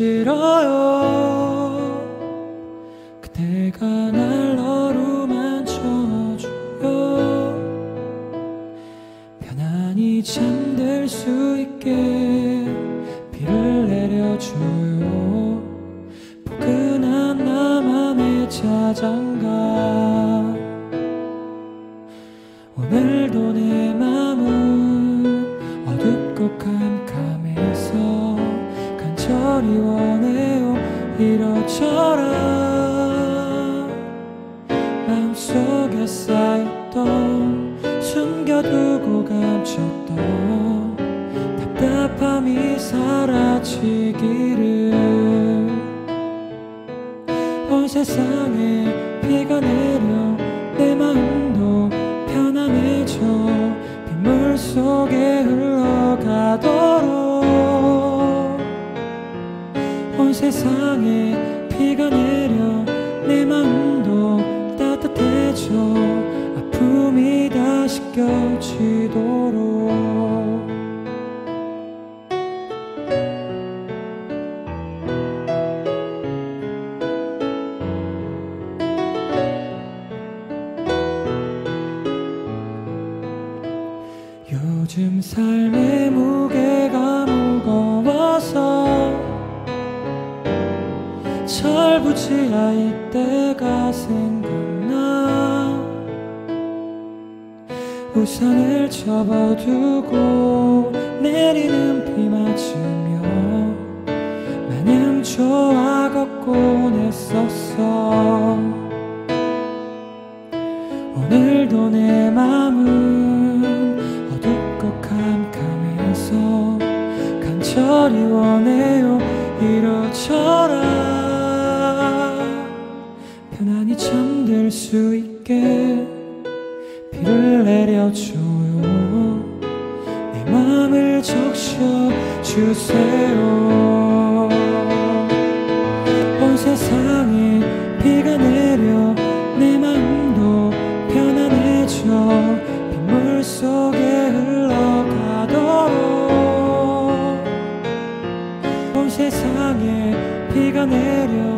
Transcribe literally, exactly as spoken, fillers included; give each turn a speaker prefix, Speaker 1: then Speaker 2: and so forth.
Speaker 1: 싫어요. 그대가 날 어루만져줘요. 편안히 잠들 수 있게 비를 내려줘요. 포근한 나만의 자장가. 오늘도 내 맘은 어둡고 캄캄해서 간절히 원해요. 이러저러 마음속에 쌓였던 숨겨두고 감췄던 답답함이 사라지기를. 온 세상에 비가 내려 내 마음도 편안해져 빗물 속에 흘러가도록. 온 세상에 비가 내려 내 마음도 따뜻해져 아픔이 다시 껴지도록. 요즘 삶의 무게가 무거워서 철부지야 이때가 생각나. 우산을 접어두고 내리는 비 맞으며 마냥 좋아 걷곤 했었어. 오늘도 내 맘은 어둡고 캄캄해서 간절히 원해요. 이러저러 편안히 잠들 수 있게 비를 내려줘요. 내 맘을 적셔주세요. 온 세상에 비가 내려 내 맘도 편안해져 빗물 속에 흘러가도록. 온 세상에 비가 내려